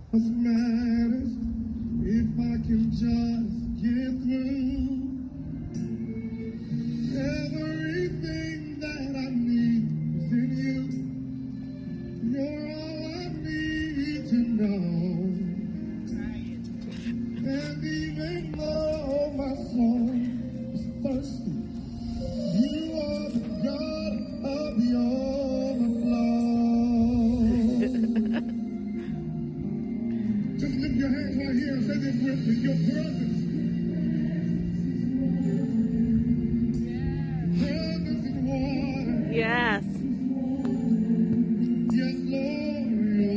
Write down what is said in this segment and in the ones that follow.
What matters if I can just get through? Everything that I need is in you. You're all I need to know. And even though my soul is thirsty, you are the God of the overflow. Just lift your hands right here and say this with me. Your presence. Presence is water. Yes. Yes, Lord.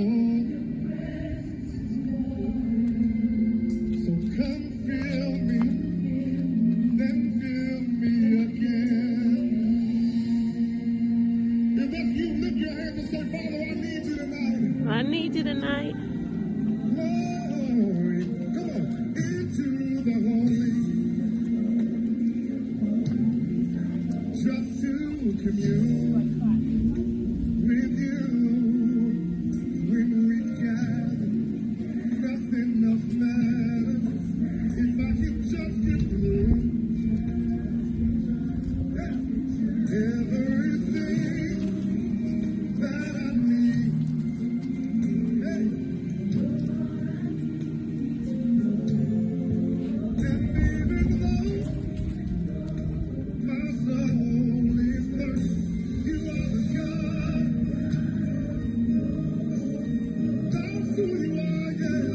So come fill me, then fill me again. If that's you, lift your hands and say, Father, I need you tonight. I need you tonight. Glory, come on, into the holy, just to commune with you. When we gather, nothing else matters. If I can just get through everything that I need. Hey. And even though my soul is thirsty, you are the God. That's who you are, yeah.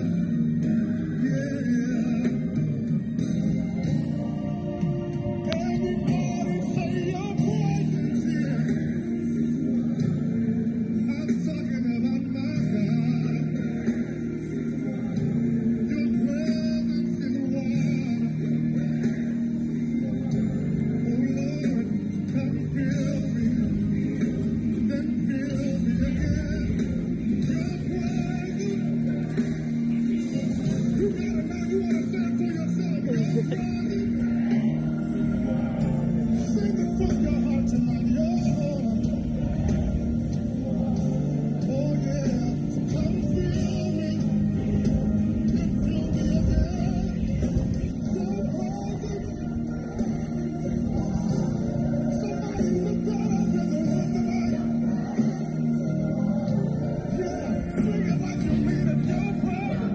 Everybody say your presence here. I'm talking about my God. Your presence is water. Oh Lord, come fill me, then fill me again. Your presence. You gotta know you wanna stand for yourself. Your presence. Sing it from your heart tonight. Oh yeah. Come fill me, then fill me again. Your presence. Somebody lift that up in the air tonight. Yeah. Sing it like you mean it. Your presence.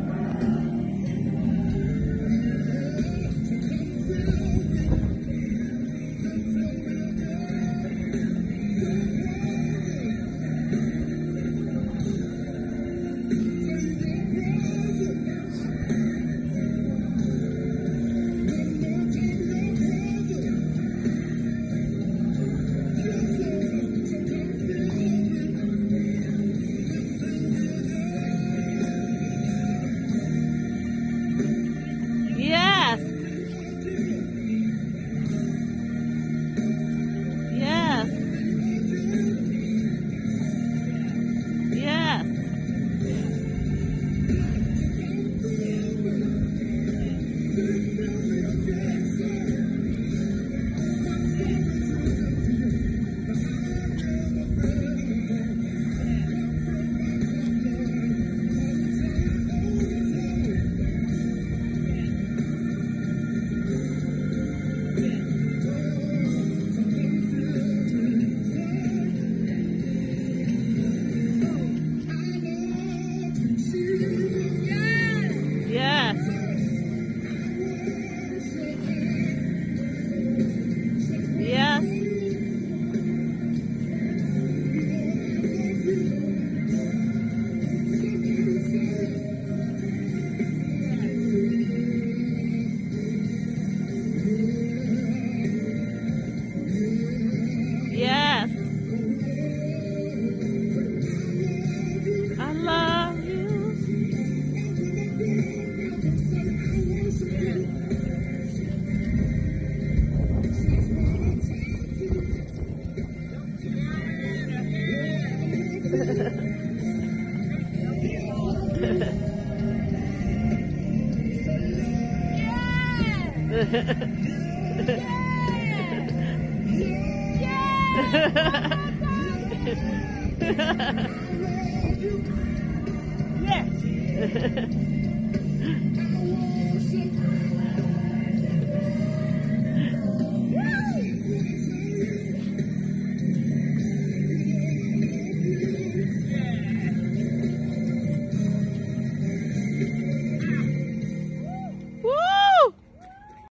Yes. Yes. Yes. Yes. Yes. Yes. I love you. Yes. Yes.